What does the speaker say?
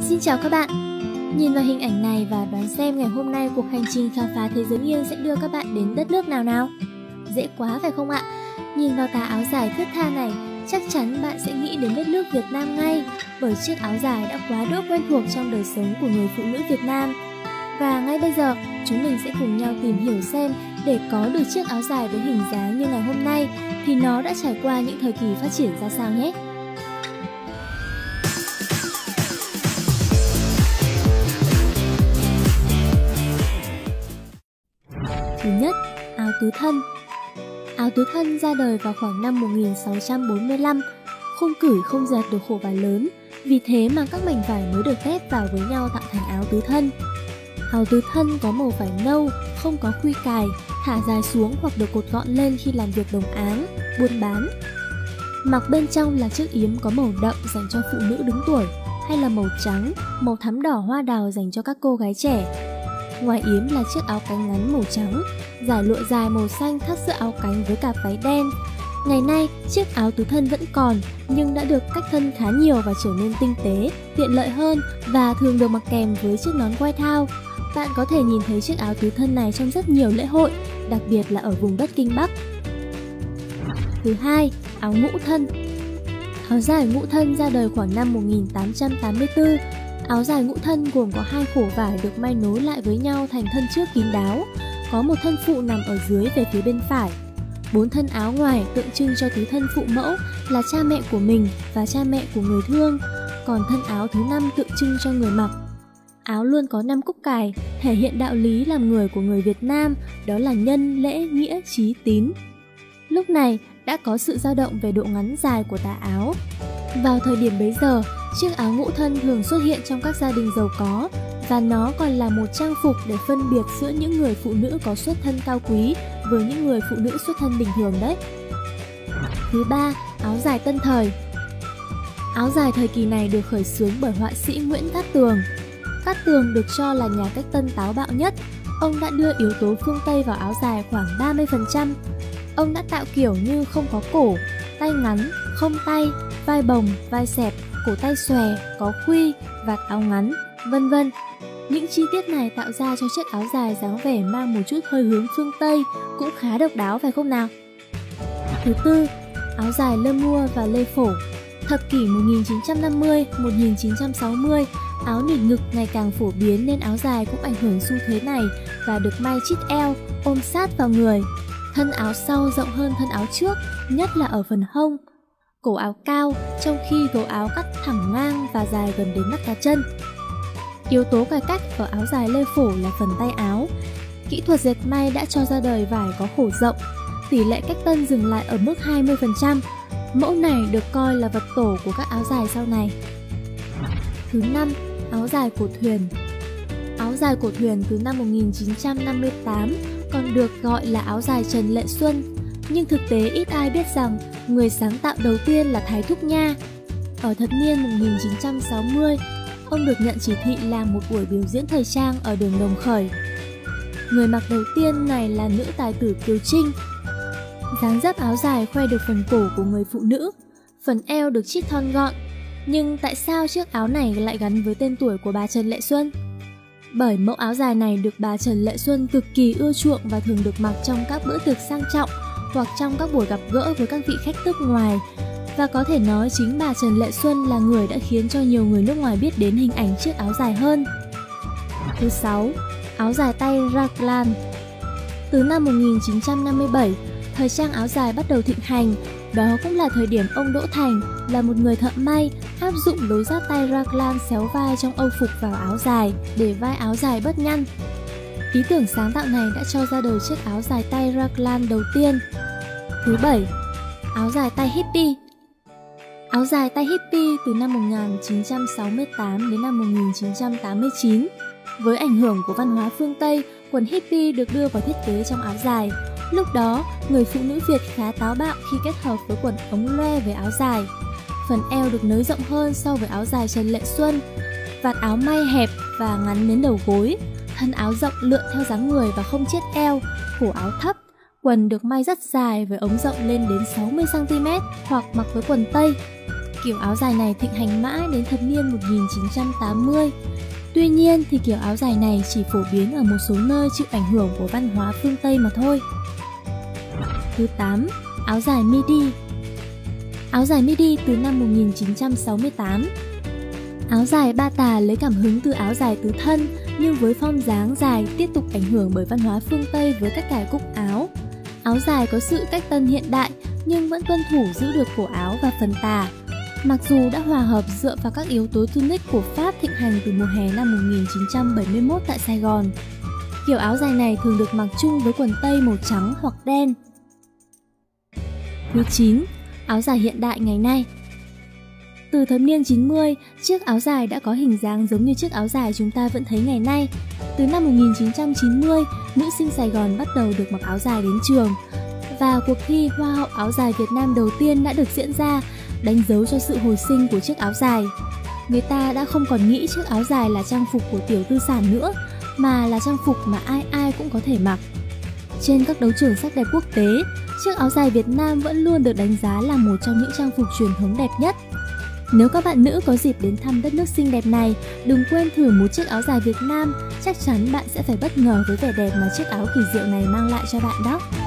Xin chào các bạn. Nhìn vào hình ảnh này và đoán xem ngày hôm nay cuộc hành trình khám phá thế giới nghiêng sẽ đưa các bạn đến đất nước nào nào? Dễ quá phải không ạ? Nhìn vào tà áo dài thướt tha này, chắc chắn bạn sẽ nghĩ đến đất nước Việt Nam ngay, bởi chiếc áo dài đã quá đỗi quen thuộc trong đời sống của người phụ nữ Việt Nam. Và ngay bây giờ, chúng mình sẽ cùng nhau tìm hiểu xem để có được chiếc áo dài với hình dáng như ngày hôm nay thì nó đã trải qua những thời kỳ phát triển ra sao nhé. Thứ nhất, áo tứ thân. Áo tứ thân ra đời vào khoảng năm 1645, khung cửi không dệt được khổ vải lớn, vì thế mà các mảnh vải mới được ghép vào với nhau tạo thành áo tứ thân. Áo tứ thân có màu vải nâu, không có khuy cài, thả dài xuống hoặc được cột gọn lên khi làm việc đồng áng, buôn bán. Mặc bên trong là chiếc yếm có màu đậm dành cho phụ nữ đứng tuổi, hay là màu trắng, màu thắm đỏ hoa đào dành cho các cô gái trẻ. Ngoài yếm là chiếc áo cánh ngắn màu trắng, dải lụa dài màu xanh thắt giữa áo cánh với cạp váy đen. Ngày nay, chiếc áo tứ thân vẫn còn, nhưng đã được cách thân khá nhiều và trở nên tinh tế, tiện lợi hơn và thường được mặc kèm với chiếc nón quai thao. Bạn có thể nhìn thấy chiếc áo tứ thân này trong rất nhiều lễ hội, đặc biệt là ở vùng đất Kinh Bắc. Thứ hai, áo ngũ thân. Áo dài ngũ thân ra đời khoảng năm 1884. Áo dài ngũ thân gồm có hai khổ vải được may nối lại với nhau thành thân trước kín đáo, có một thân phụ nằm ở dưới về phía bên phải. 4 thân áo ngoài tượng trưng cho tứ thân phụ mẫu là cha mẹ của mình và cha mẹ của người thương, còn thân áo thứ 5 tượng trưng cho người mặc. Áo luôn có 5 cúc cài, thể hiện đạo lý làm người của người Việt Nam, đó là nhân, lễ, nghĩa, trí, tín. Lúc này đã có sự dao động về độ ngắn dài của tà áo. Vào thời điểm bấy giờ, chiếc áo ngũ thân thường xuất hiện trong các gia đình giàu có, và nó còn là một trang phục để phân biệt giữa những người phụ nữ có xuất thân cao quý với những người phụ nữ xuất thân bình thường đấy. Thứ ba, áo dài tân thời. Áo dài thời kỳ này được khởi xướng bởi họa sĩ Nguyễn Cát Tường. Cát Tường được cho là nhà cách tân táo bạo nhất. Ông đã đưa yếu tố phương Tây vào áo dài khoảng 30%. Ông đã tạo kiểu như không có cổ, tay ngắn, không tay, vai bồng, vai xẹp, cổ tay xòe, có khuy, vạt áo ngắn, vân vân. Những chi tiết này tạo ra cho chiếc áo dài dáng vẻ mang một chút hơi hướng phương Tây, cũng khá độc đáo phải không nào? Thứ tư, áo dài lơ mua và lê phổ. Thập kỷ 1950-1960, áo nịt ngực ngày càng phổ biến nên áo dài cũng ảnh hưởng xu thế này và được may chít eo, ôm sát vào người. Thân áo sau rộng hơn thân áo trước, nhất là ở phần hông. Cổ áo cao, trong khi gấu áo cắt thẳng ngang và dài gần đến mắt cá chân. Yếu tố cải cách ở áo dài lê phổ là phần tay áo. Kỹ thuật dệt may đã cho ra đời vải có khổ rộng, tỷ lệ cách tân dừng lại ở mức 20%. Mẫu này được coi là vật tổ của các áo dài sau này. Thứ năm, áo dài cổ thuyền. Áo dài cổ thuyền từ năm 1958 còn được gọi là áo dài Trần Lệ Xuân, nhưng thực tế ít ai biết rằng người sáng tạo đầu tiên là Thái Thúc Nha. Ở thập niên 1960, ông được nhận chỉ thị làm một buổi biểu diễn thời trang ở đường Đồng Khởi. Người mặc đầu tiên này là nữ tài tử Kiều Trinh. Dáng dấp áo dài khoe được phần cổ của người phụ nữ, phần eo được chít thon gọn. Nhưng tại sao chiếc áo này lại gắn với tên tuổi của bà Trần Lệ Xuân? Bởi mẫu áo dài này được bà Trần Lệ Xuân cực kỳ ưa chuộng và thường được mặc trong các bữa tiệc sang trọng hoặc trong các buổi gặp gỡ với các vị khách nước ngoài. Và có thể nói chính bà Trần Lệ Xuân là người đã khiến cho nhiều người nước ngoài biết đến hình ảnh chiếc áo dài hơn. Thứ 6, áo dài tay raglan. Từ năm 1957, thời trang áo dài bắt đầu thịnh hành. Đó cũng là thời điểm ông Đỗ Thành là một người thợ may áp dụng lối giáp tay raglan xéo vai trong âu phục vào áo dài để vai áo dài bớt nhăn. Ý tưởng sáng tạo này đã cho ra đời chiếc áo dài tay raglan đầu tiên. Thứ 7, áo dài tay hippie. Áo dài tay hippie từ năm 1968 đến năm 1989. Với ảnh hưởng của văn hóa phương Tây, quần hippie được đưa vào thiết kế trong áo dài. Lúc đó, người phụ nữ Việt khá táo bạo khi kết hợp với quần ống loe với áo dài. Phần eo được nới rộng hơn so với áo dài Trần Lệ Xuân. Vạt áo may hẹp và ngắn đến đầu gối. Thân áo rộng lượn theo dáng người và không chiết eo. Cổ áo thấp. Quần được may rất dài với ống rộng lên đến 60cm hoặc mặc với quần tây. Kiểu áo dài này thịnh hành mãi đến thập niên 1980. Tuy nhiên thì kiểu áo dài này chỉ phổ biến ở một số nơi chịu ảnh hưởng của văn hóa phương Tây mà thôi. Thứ 8. Áo dài midi. Áo dài midi từ năm 1968. Áo dài ba tà lấy cảm hứng từ áo dài tứ thân, nhưng với form dáng dài tiếp tục ảnh hưởng bởi văn hóa phương Tây với cách cài cúc áo. Áo dài có sự cách tân hiện đại nhưng vẫn tuân thủ giữ được cổ áo và phần tà. Mặc dù đã hòa hợp dựa vào các yếu tố tunic của Pháp thịnh hành từ mùa hè năm 1971 tại Sài Gòn. Kiểu áo dài này thường được mặc chung với quần tây màu trắng hoặc đen. Thứ 9. Áo dài hiện đại ngày nay. Từ thập niên 90, chiếc áo dài đã có hình dáng giống như chiếc áo dài chúng ta vẫn thấy ngày nay. Từ năm 1990, nữ sinh Sài Gòn bắt đầu được mặc áo dài đến trường. Và cuộc thi Hoa hậu áo dài Việt Nam đầu tiên đã được diễn ra, đánh dấu cho sự hồi sinh của chiếc áo dài. Người ta đã không còn nghĩ chiếc áo dài là trang phục của tiểu tư sản nữa, mà là trang phục mà ai ai cũng có thể mặc. Trên các đấu trường sắc đẹp quốc tế, chiếc áo dài Việt Nam vẫn luôn được đánh giá là một trong những trang phục truyền thống đẹp nhất. Nếu các bạn nữ có dịp đến thăm đất nước xinh đẹp này, đừng quên thử một chiếc áo dài Việt Nam, chắc chắn bạn sẽ phải bất ngờ với vẻ đẹp mà chiếc áo kỳ diệu này mang lại cho bạn đó.